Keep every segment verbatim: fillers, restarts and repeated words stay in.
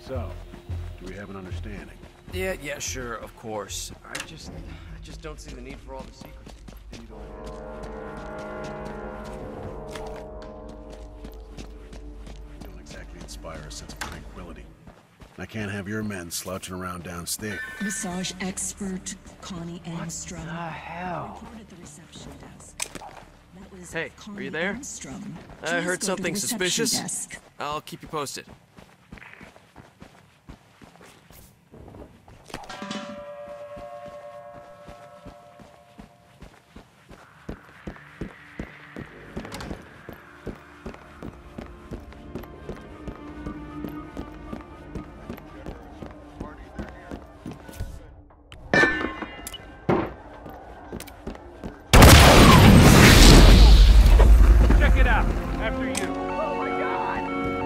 So, do we have an understanding? Yeah, yeah, sure, of course. I just, I just don't see the need for all the secrecy. Don't exactly inspire a sense of tranquility. I can't have your men slouching around downstairs. Massage expert Connie Angstrom. What the hell? Reported the reception desk. That was Hey, Connie are you there? Angstrom. I Please heard go to something the reception suspicious. desk. I'll keep you posted. Check it out. After you. Oh my god!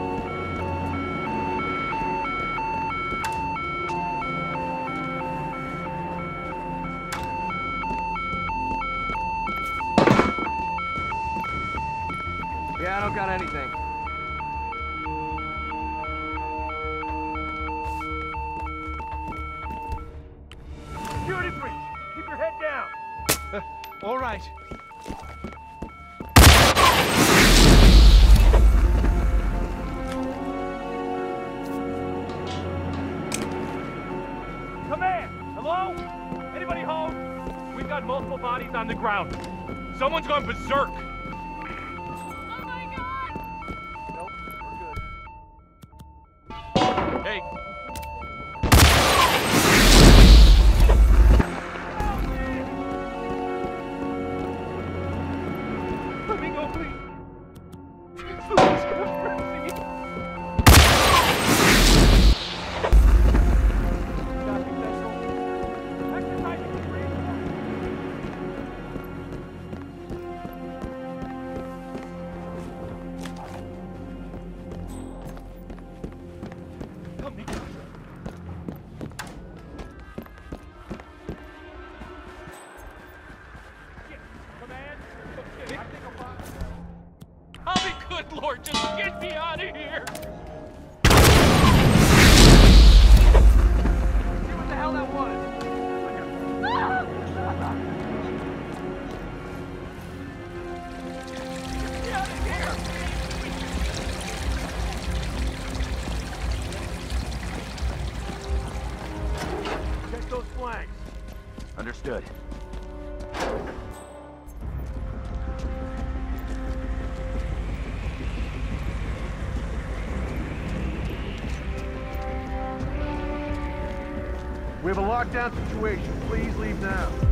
Yeah, I don't got anything. Security breach. Keep your head down. Uh, all right. Command! Hello? Anybody home? We've got multiple bodies on the ground. Someone's gone berserk. Oh my god! Nope, we're good. Hey. Let me go, please. Please, have mercy. Not successful. Exercising the free. Help me. Command. Okay, I think I'm fine. I'll be good, Lord. Just get me out of here. See what the hell that was. Get out of here. Check those flanks. Understood. We have a lockdown situation. Please leave now.